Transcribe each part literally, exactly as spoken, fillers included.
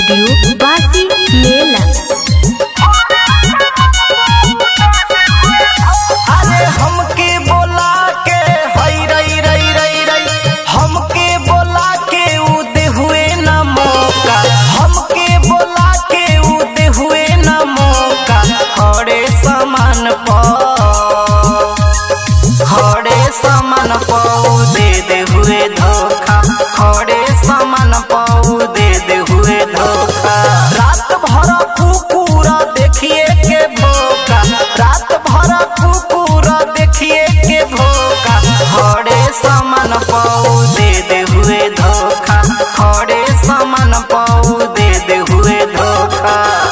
Studio बासी मेला। अरे हमके बोला के हई रई रई रई रई हमके बोला के उदे हुए न मौका, हमके बोला के उदे हुए न मौका। खड़े सामान पर खड़े सामान पाऊ दे दे हुए धोखा, खड़े सामान पाऊ दे दे हुए धोखा। रात भर कुकुर देखिए के भोका, रात भर कुकुर देखिए के भोका। खड़े सामान पाऊ दे दे हुए धोखा, खड़े सामान पाऊ दे दे हुए धोखा।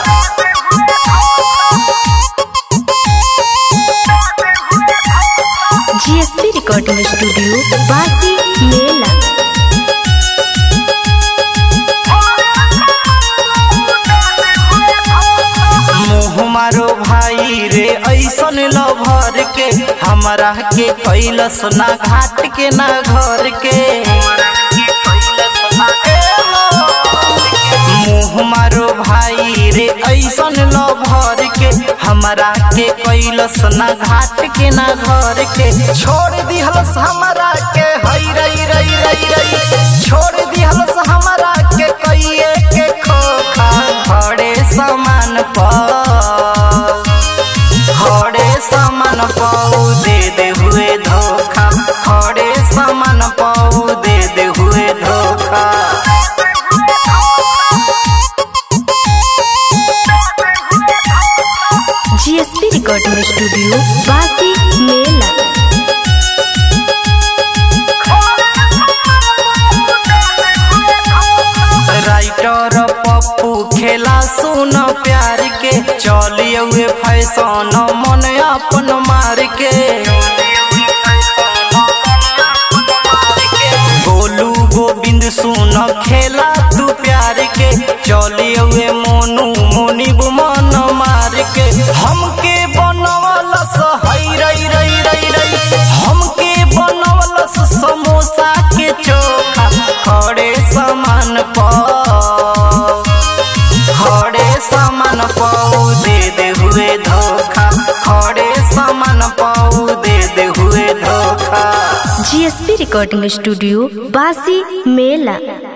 जीएसपी रिकॉर्डिंग स्टूडियो बासी मेला। मुँह मारो भाई रे ऐसन लभर के, हमरा के कैलस ना घाट के ना घर के। मुँह मारो भाई रे ऐसन लभर के, हमरा के कैलस ना घाट के ना घर के। छोड़ दिहलस हमरा के हई रई रई रई रई, छोड़ दिहलस हमरा के कइए के खोखा। खड़े सामान पर खड़े सामान पाऊ दे दे हुए धोखा, खड़े सामान पाऊ दे दे हुए धोखा। जीएसपी रिकॉर्डिंग स्टूडियो बासी मेला। राइटर पप्पू खेला सुन प्यार के, चलिए हुए फैशन मन अपन मार के। गोलू गोविंद सुन खेला तू प्यार के, चलिए हुए मोनू मोनिब मन मार के। हमके बनवलस हई रई रई रई रई, हमके बनवलस समोसा के चोखा। खड़े सामान पर खड़े सामान पाऊ दे दे हुए धोखा, खड़े सामान पाऊ दे दे हुए धोखा। जीएसपी रिकॉर्डिंग स्टूडियो बासी मेला।